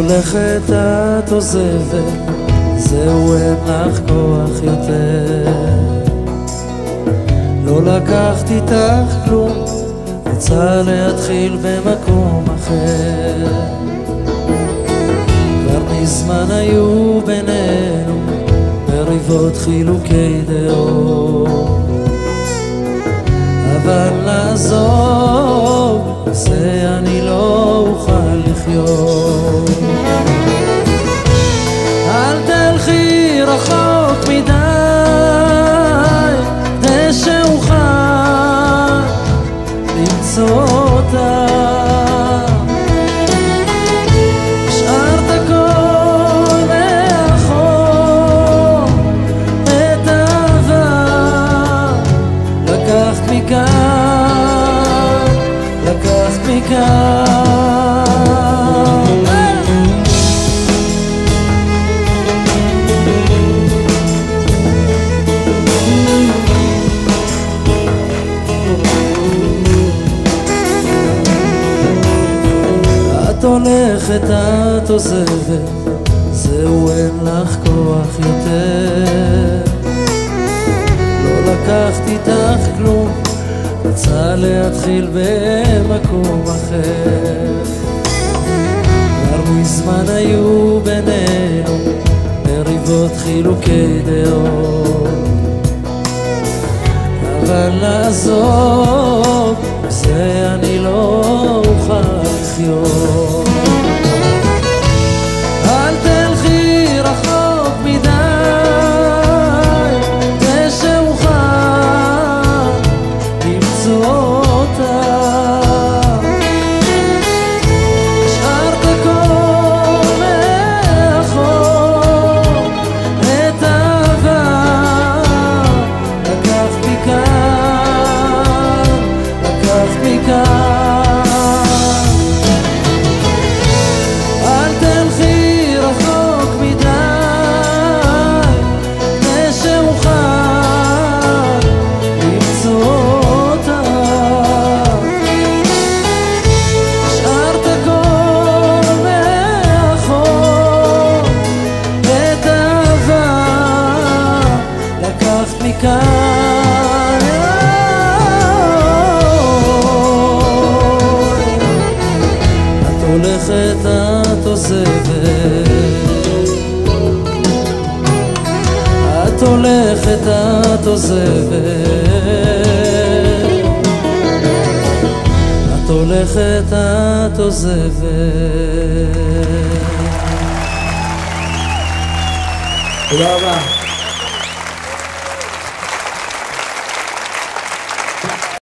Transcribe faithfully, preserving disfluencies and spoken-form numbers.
הולכת את עוזבת, זהו אין לך כוח יותר. לא לקחת איתך כלום, רוצה להתחיל במקום אחר. כבר מזמן היו בינינו מריבות חילוקי דעות, אבל לעזוב זה אני לא אוכל לחיות. אל תלכי רחוק מדי כדי שאוכל למצוא אותה. השארת הכל מאחור, את האהבה לקחת מכאן, לקחת מכאן. את הולכת, את עוזבת, זהו אין לך כוח יותר. לא לקחת איתך כלום, רוצה להתחיל במקום אחר. כבר מזמן היו בינינו מריבות חילוקי דעות, אבל לעזוב זה אני לא אוכל לחיות. אל תלכי רחוק מדי כדי שאוכל למצוא אותה. השארת הכל מאחור, את האהבה לקחת מכאן, לקחת מכאן. את הולכת, את עוזבת, את הולכת, את עוזבת, את הולכת, את עוזבת. תודה רבה.